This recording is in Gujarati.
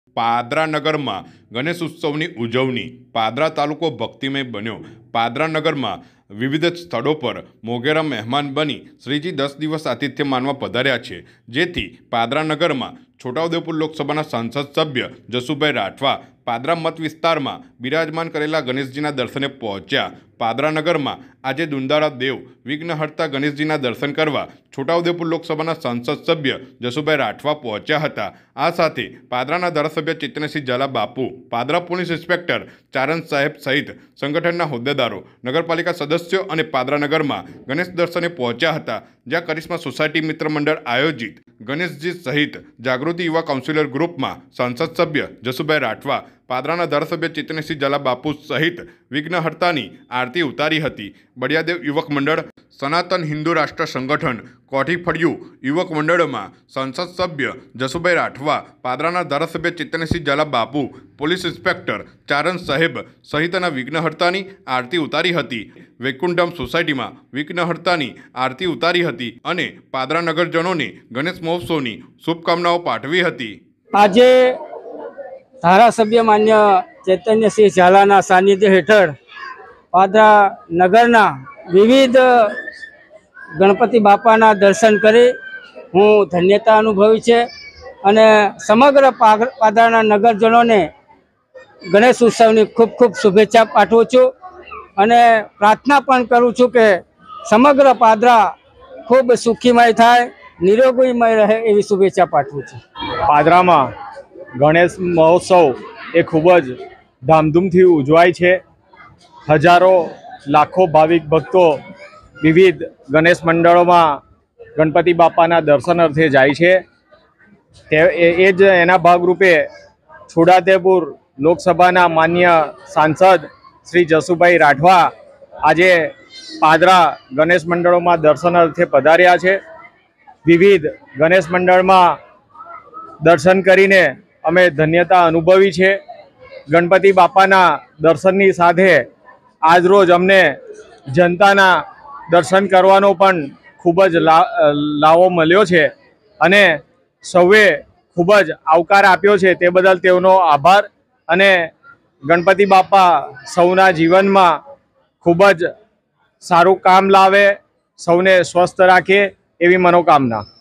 પાદરા નગરમાં ગણેશ ઉત્સવની ઉજવણી। પાદરા તાલુકો ભક્તિમય બન્યો। પાદરા નગરમાં વિવિધ સ્થળો પર મોગેરા મહેમાન બની શ્રીજી 10 દિવસ આતિથ્ય માનવા પધાર્યા છે, જેથી પાદરા નગરમાં છોટાઉદેપુર લોકસભાના સાંસદ સભ્ય જસુભાઈ રાઠવા પાદરા મત વિસ્તારમાં બિરાજમાન કરેલા ગણેશજીના દર્શને પહોંચ્યા। પાદરા નગરમાં આજે દુંદાળા દેવ વિઘ્નહર્તા ગણેશજીના દર્શન કરવા છોટાઉદેપુર લોકસભાના સાંસદ સભ્ય જસુભાઈ રાઠવા પહોંચ્યા હતા। આ સાથે પાદરાના ધારાસભ્ય ચેતનસિંહ ઝાલા બાપુ, પાદરા પોલીસ ઇન્સ્પેક્ટર ચારણ સાહેબ સહિત સંગઠનના હોદ્દેદારો, નગરપાલિકા સદસ્યો અને પાદરા નગરમાં ગણેશ દર્શને પહોંચ્યા હતા, જ્યાં કરિશ્મા સોસાયટી મિત્ર મંડળ આયોજિત ગણેશજી સહિત જાગૃતિ યુવા કાઉન્સિલર ગ્રુપમાં સાંસદ સભ્ય જસુભાઈ રાઠવા, પાદરાના ધારાસભ્ય ચેતનસિંહ ઝાલા બાપુ સહિત વિઘ્નહર્તાની આરતી ઉતારી હતી। બળિયાદેવ યુવક મંડળ, સનાતન હિન્દુ રાષ્ટ્ર સંગઠન, કોઠી ફળિયું યુવક મંડળમાં સાંસદ સભ્ય જસુભાઈ રાઠવા, પાદરાના ધારાસભ્ય ચેતનસિંહ ઝાલા બાપુ, પોલીસ ઇન્સ્પેક્ટર ચારણ સાહેબ સહિતના વિઘ્નહર્તાની આરતી ઉતારી હતી। વૈકુંઠમ સોસાયટીમાં વિઘ્નહર્તાની આરતી ઉતારી હતી અને પાદરા નગરજનોને ગણેશ મહોત્સવની શુભકામનાઓ પાઠવી હતી। આજે ધારાસભ્ય માન્ય ચૈતન્યસિંહ ઝાલાના સાનિધ્ય હેઠળ પાદરા નગરના વિવિધ ગણપતિ બાપાના દર્શન કરી હું ધન્યતા અનુભવી છે અને સમગ્ર પાદરાના નગરજનોને ગણેશ ઉત્સવની ખૂબ ખૂબ શુભેચ્છા પાઠવું છું અને પ્રાર્થના પણ કરું છું કે સમગ્ર પાદરા ખૂબ સુખીમય થાય, નિરોગીમય રહે એવી શુભેચ્છા પાઠવું છું। પાદરામાં ગણેશ મહોત્સવ એ ખૂબ જ ધામધૂમથી ઉજવાય છે। હજારો લાખો ભાવિક ભક્તો વિવિધ ગણેશ મંડળોમાં ગણપતિ બાપાના દર્શન અર્થે જાય છે। એ જ એના ભાગરૂપે છોટાઉદેપુર લોકસભાના માન્ય સાંસદ શ્રી જસુભાઈ રાઠવા આજે પાદરા ગણેશ મંડળોમાં દર્શન અર્થે પધાર્યા છે। વિવિધ ગણેશ મંડળમાં દર્શન કરીને અમે ધન્યતા અનુભવી છે। ગણપતિ બાપાના દર્શનની સાથે આજરોજ અમને જનતાના દર્શન કરવાનો પણ ખૂબ જ લાવો મળ્યો છે અને સૌએ ખૂબ જ આવકાર આપ્યો છે, તે બદલ તેઓનો આભાર। અને ગણપતિ બાપા સૌના જીવનમાં ખૂબ જ સારું કામ લાવે, સૌને સ્વસ્થ રાખે એવી મનોકામના।